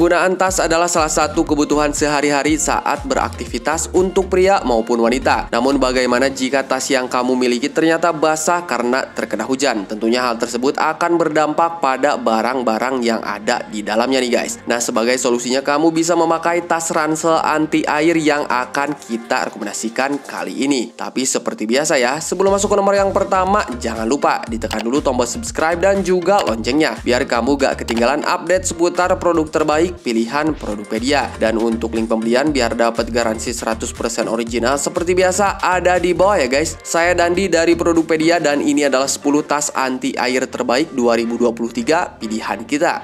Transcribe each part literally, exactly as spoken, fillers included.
Penggunaan tas adalah salah satu kebutuhan sehari-hari saat beraktivitas untuk pria maupun wanita. Namun bagaimana jika tas yang kamu miliki ternyata basah karena terkena hujan? Tentunya hal tersebut akan berdampak pada barang-barang yang ada di dalamnya nih guys. Nah, sebagai solusinya kamu bisa memakai tas ransel anti air yang akan kita rekomendasikan kali ini. Tapi seperti biasa ya, sebelum masuk ke nomor yang pertama, jangan lupa ditekan dulu tombol subscribe dan juga loncengnya biar kamu gak ketinggalan update seputar produk terbaik pilihan Produkpedia. Dan untuk link pembelian biar dapat garansi seratus persen original seperti biasa ada di bawah ya guys. Saya Dandi dari Produkpedia dan ini adalah sepuluh tas anti air terbaik dua ribu dua puluh tiga pilihan kita.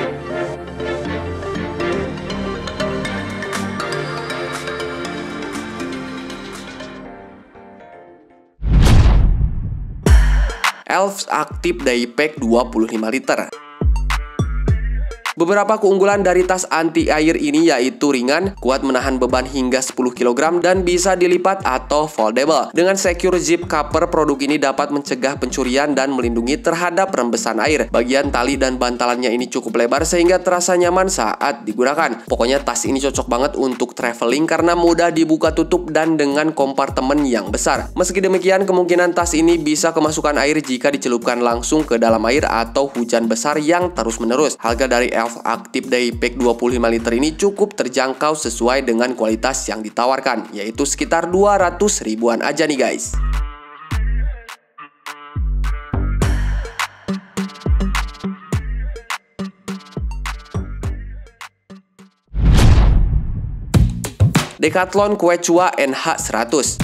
Elf Active Daypack dua puluh lima liter. Beberapa keunggulan dari tas anti air ini yaitu ringan, kuat menahan beban hingga sepuluh kilogram, dan bisa dilipat atau foldable. Dengan secure zip cover, produk ini dapat mencegah pencurian dan melindungi terhadap rembesan air. Bagian tali dan bantalannya ini cukup lebar sehingga terasa nyaman saat digunakan. Pokoknya tas ini cocok banget untuk traveling karena mudah dibuka tutup dan dengan kompartemen yang besar. Meski demikian, kemungkinan tas ini bisa kemasukan air jika dicelupkan langsung ke dalam air atau hujan besar yang terus-menerus. Harga dari Elf Active Daypack dua puluh lima liter ini cukup terjangkau sesuai dengan kualitas yang ditawarkan, yaitu sekitar dua ratus ribuan aja nih guys. Decathlon Quechua N H seratus.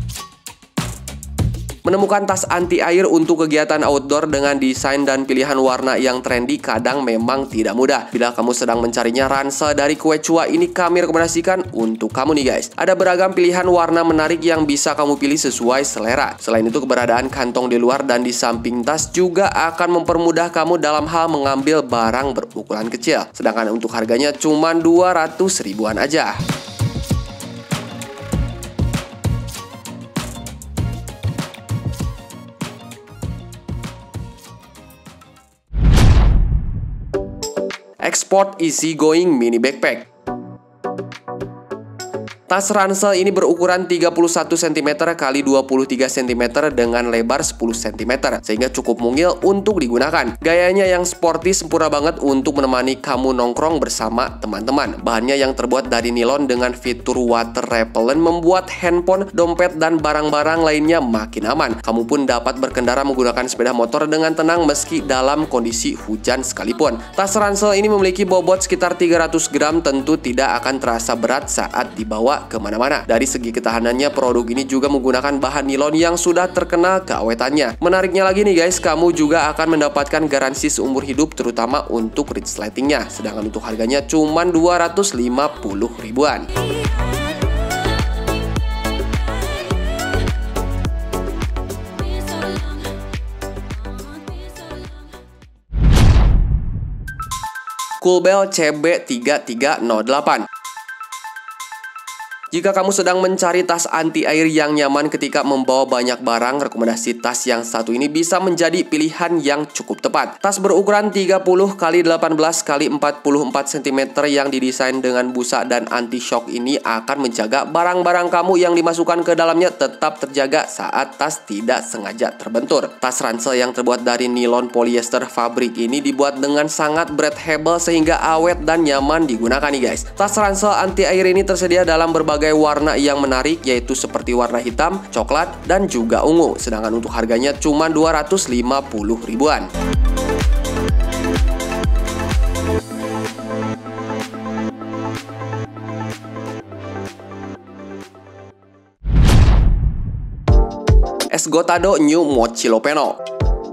Menemukan tas anti air untuk kegiatan outdoor dengan desain dan pilihan warna yang trendy kadang memang tidak mudah. Bila kamu sedang mencarinya, ransel dari Quechua ini kami rekomendasikan untuk kamu nih guys. Ada beragam pilihan warna menarik yang bisa kamu pilih sesuai selera. Selain itu, keberadaan kantong di luar dan di samping tas juga akan mempermudah kamu dalam hal mengambil barang berukuran kecil. Sedangkan untuk harganya cuma dua ratus ribuan aja. Export Easy Going Mini Backpack. Tas ransel ini berukuran tiga puluh satu sentimeter kali dua puluh tiga sentimeter dengan lebar sepuluh sentimeter, sehingga cukup mungil untuk digunakan. Gayanya yang sporty sempurna banget untuk menemani kamu nongkrong bersama teman-teman. Bahannya yang terbuat dari nilon dengan fitur water repellent membuat handphone, dompet, dan barang-barang lainnya makin aman. Kamu pun dapat berkendara menggunakan sepeda motor dengan tenang meski dalam kondisi hujan sekalipun. Tas ransel ini memiliki bobot sekitar tiga ratus gram, tentu tidak akan terasa berat saat dibawa kemana-mana. Dari segi ketahanannya, produk ini juga menggunakan bahan nilon yang sudah terkenal keawetannya. Menariknya lagi nih guys, kamu juga akan mendapatkan garansi seumur hidup terutama untuk resletingnya. Sedangkan untuk harganya cuma dua ratus lima puluh ribuan. Coolbell C B tiga tiga nol delapan. Jika kamu sedang mencari tas anti air yang nyaman ketika membawa banyak barang, rekomendasi tas yang satu ini bisa menjadi pilihan yang cukup tepat. Tas berukuran tiga puluh kali delapan belas kali empat puluh empat sentimeter yang didesain dengan busa dan anti shock ini akan menjaga barang-barang kamu yang dimasukkan ke dalamnya tetap terjaga saat tas tidak sengaja terbentur. Tas ransel yang terbuat dari nilon polyester fabrik ini dibuat dengan sangat breathable sehingga awet dan nyaman digunakan nih guys. Tas ransel anti air ini tersedia dalam berbagai warna yang menarik, yaitu seperti warna hitam, coklat, dan juga ungu. Sedangkan untuk harganya cuma dua ratus lima puluh ribuan. Esgotado New Mochilo Peno.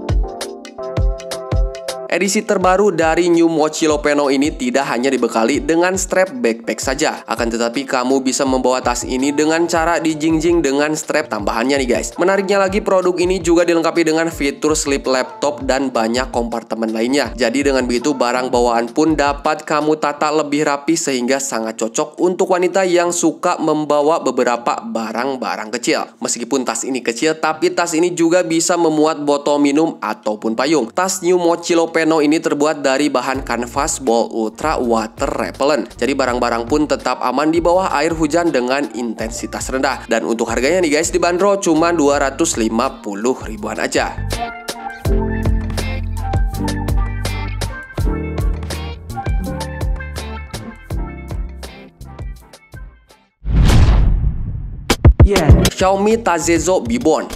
Edisi terbaru dari New Mochilo Peno ini tidak hanya dibekali dengan strap backpack saja, akan tetapi kamu bisa membawa tas ini dengan cara dijingjing dengan strap tambahannya nih guys. Menariknya lagi, produk ini juga dilengkapi dengan fitur slip laptop dan banyak kompartemen lainnya. Jadi dengan begitu barang bawaan pun dapat kamu tata lebih rapi sehingga sangat cocok untuk wanita yang suka membawa beberapa barang-barang kecil. Meskipun tas ini kecil, tapi tas ini juga bisa memuat botol minum ataupun payung. Tas New Mochilo Peno Peno ini terbuat dari bahan kanvas ball ultra water repellent. Jadi barang-barang pun tetap aman di bawah air hujan dengan intensitas rendah. Dan untuk harganya nih guys, dibanderol cuma dua ratus lima puluh ribuan aja. Yeah. Xiaomi Tazezo Bibon.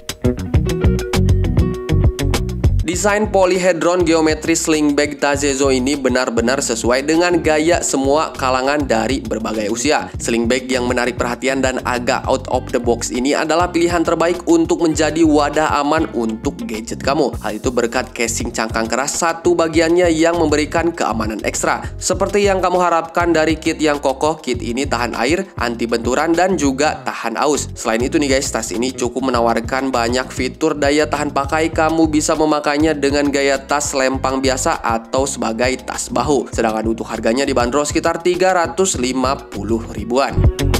Desain polyhedron geometri sling bag Tazezo ini benar-benar sesuai dengan gaya semua kalangan dari berbagai usia. Sling bag yang menarik perhatian dan agak out of the box ini adalah pilihan terbaik untuk menjadi wadah aman untuk gadget kamu. Hal itu berkat casing cangkang keras satu bagiannya yang memberikan keamanan ekstra. Seperti yang kamu harapkan dari kit yang kokoh, kit ini tahan air, anti benturan, dan juga tahan aus. Selain itu nih guys, tas ini cukup menawarkan banyak fitur daya tahan pakai. Kamu bisa memakai dengan gaya tas lempang biasa atau sebagai tas bahu. Sedangkan untuk harganya dibanderol sekitar tiga ratus lima puluh ribuan.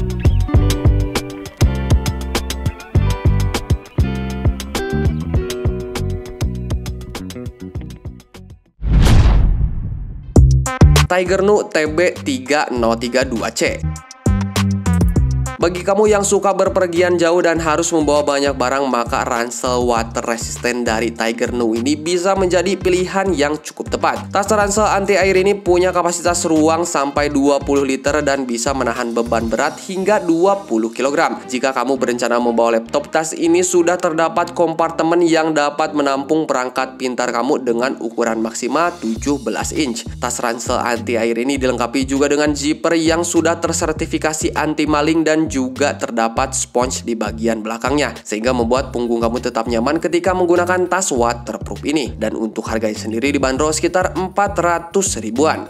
Tigernoo T B tiga nol tiga dua C. Bagi kamu yang suka berpergian jauh dan harus membawa banyak barang, maka ransel water resistant dari Tigernoo ini bisa menjadi pilihan yang cukup tepat. Tas ransel anti air ini punya kapasitas ruang sampai dua puluh liter dan bisa menahan beban berat hingga dua puluh kilogram. Jika kamu berencana membawa laptop, tas ini sudah terdapat kompartemen yang dapat menampung perangkat pintar kamu dengan ukuran maksimal tujuh belas inch. Tas ransel anti air ini dilengkapi juga dengan zipper yang sudah tersertifikasi anti maling dan juga terdapat sponge di bagian belakangnya, sehingga membuat punggung kamu tetap nyaman ketika menggunakan tas waterproof ini. Dan untuk harganya sendiri dibanderol sekitar empat ratus ribuan.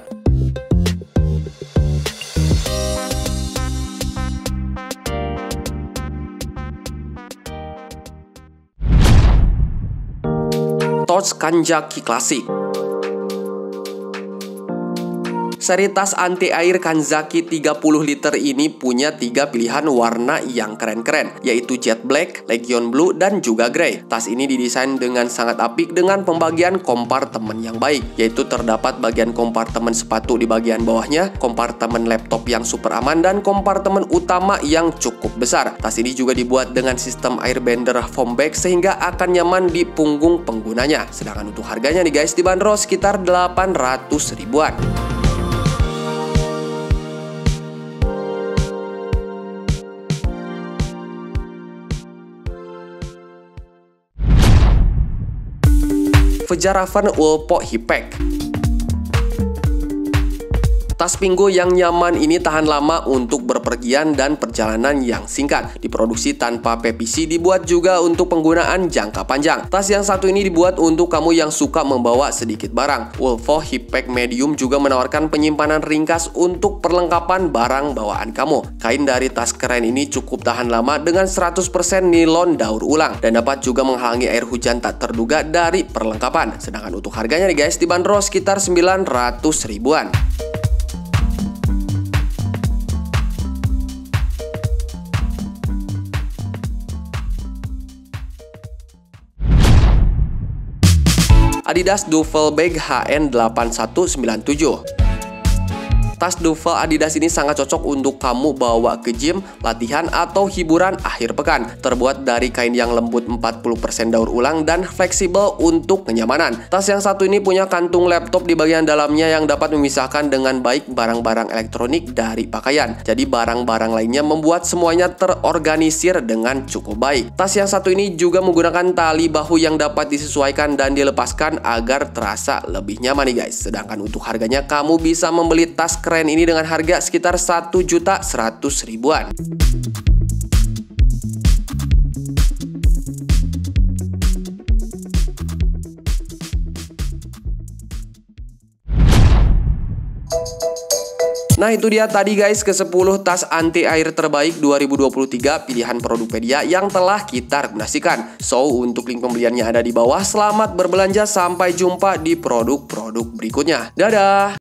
Torch Kanzaki Classic. Seri tas anti air Kanzaki tiga puluh liter ini punya tiga pilihan warna yang keren-keren, yaitu jet black, legion blue, dan juga grey. Tas ini didesain dengan sangat apik dengan pembagian kompartemen yang baik, yaitu terdapat bagian kompartemen sepatu di bagian bawahnya, kompartemen laptop yang super aman, dan kompartemen utama yang cukup besar. Tas ini juga dibuat dengan sistem airbender foam bag sehingga akan nyaman di punggung penggunanya. Sedangkan untuk harganya nih guys, dibanderol sekitar delapan ratus ribuan. Fjällräven Ulpo Hipack. Tas Pingo yang nyaman ini tahan lama untuk berpergian dan perjalanan yang singkat. Diproduksi tanpa P P C, dibuat juga untuk penggunaan jangka panjang. Tas yang satu ini dibuat untuk kamu yang suka membawa sedikit barang. Ulpo Hipack Medium juga menawarkan penyimpanan ringkas untuk perlengkapan barang bawaan kamu. Kain dari tas keren ini cukup tahan lama dengan seratus persen nilon daur ulang dan dapat juga menghalangi air hujan tak terduga dari perlengkapan. Sedangkan untuk harganya nih guys, dibanderol sekitar sembilan ratus ribuan. Adidas Duffel Bag H N delapan satu sembilan tujuh. Tas duffel Adidas ini sangat cocok untuk kamu bawa ke gym, latihan, atau hiburan akhir pekan. Terbuat dari kain yang lembut empat puluh persen daur ulang dan fleksibel untuk kenyamanan. Tas yang satu ini punya kantung laptop di bagian dalamnya yang dapat memisahkan dengan baik barang-barang elektronik dari pakaian. Jadi barang-barang lainnya membuat semuanya terorganisir dengan cukup baik. Tas yang satu ini juga menggunakan tali bahu yang dapat disesuaikan dan dilepaskan agar terasa lebih nyaman nih guys. Sedangkan untuk harganya, kamu bisa membeli tas keren ini dengan harga sekitar satu juta seratus ribuan. Nah itu dia tadi guys ke sepuluh tas anti air terbaik dua ribu dua puluh tiga pilihan Produpedia yang telah kita rekomendasikan. So untuk link pembeliannya ada di bawah. Selamat berbelanja, sampai jumpa di produk-produk berikutnya. Dadah!